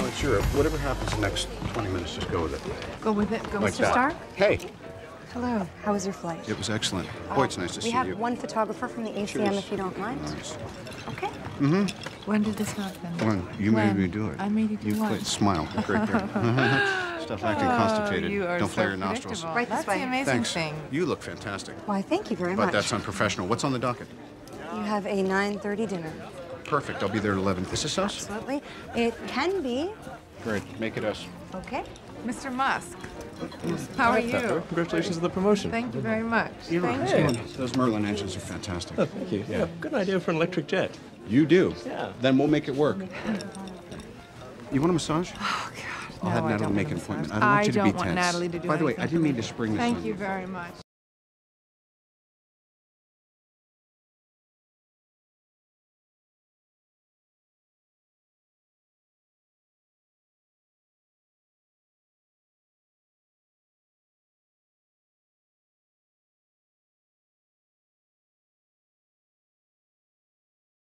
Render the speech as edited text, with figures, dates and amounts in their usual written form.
it's Europe. Whatever happens the next 20 minutes, just go with it. Go with it. Go, Like Mr. that. Stark. Hey, Hello. How was your flight? it was excellent. Boy, it's nice to see We have you. one photographer from the ACM Cheers. if you don't mind. Nice. Okay. When did this happen? Well, you made When? me do it. I made you do You what? quit. Smile. Look right there. Stop acting constipated. You are Don't flare so your nostrils. predictable. Right this That's way. the amazing Thanks. thing. You look fantastic. Why, thank you very But much. that's unprofessional. What's on the docket? You have a 9:30 dinner. Perfect. I'll be there at 11. Is this us? Absolutely. It can be. Great. Make it us. Okay. Mr. Musk, how are you? Congratulations on the promotion. Thank you very much. Thank Hey. you. Those Merlin engines are fantastic. Oh, thank you. Yeah, good idea for an electric jet. You do? Yeah. Then we'll make it work. You want a massage? Oh, God. I'll No, have I Natalie don't make want an a appointment. massage. I don't want you to be don't want tense. Natalie to do By the way, I anything didn't for mean me. to spring this Thank on you very much.